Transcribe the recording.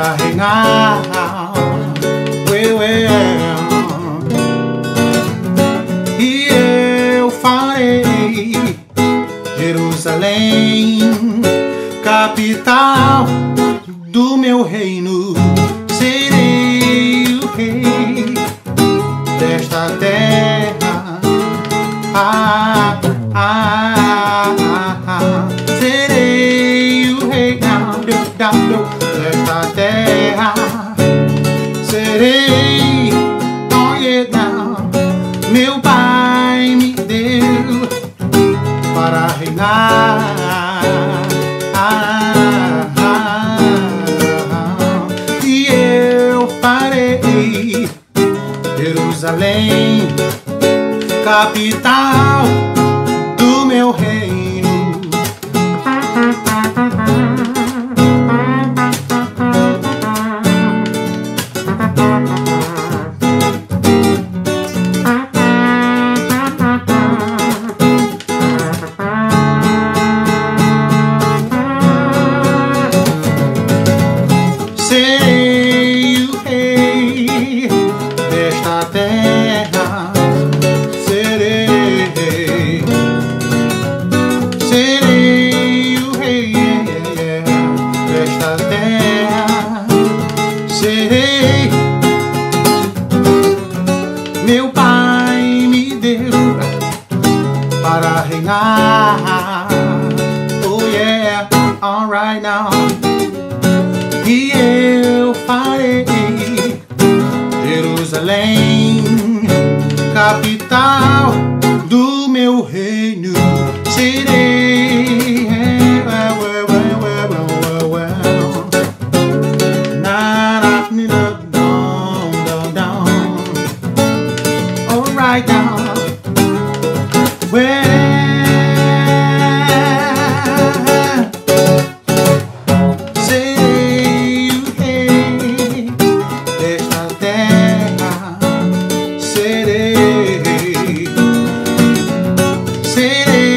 para reinar. E eu farei Jerusalém capital do meu reino. Serei o rei desta terra. Serei o rei desta terra. Serei, oh yeah, meu pai me deu para reinar. E eu farei Jerusalém capital do meu reino. Serei o rei desta terra. Serei o rei desta terra. Serei, meu pai me deu para reinar. Oh yeah, alright now. E eu farei Jerusalém capital do meu reino. Serei alright now. Serei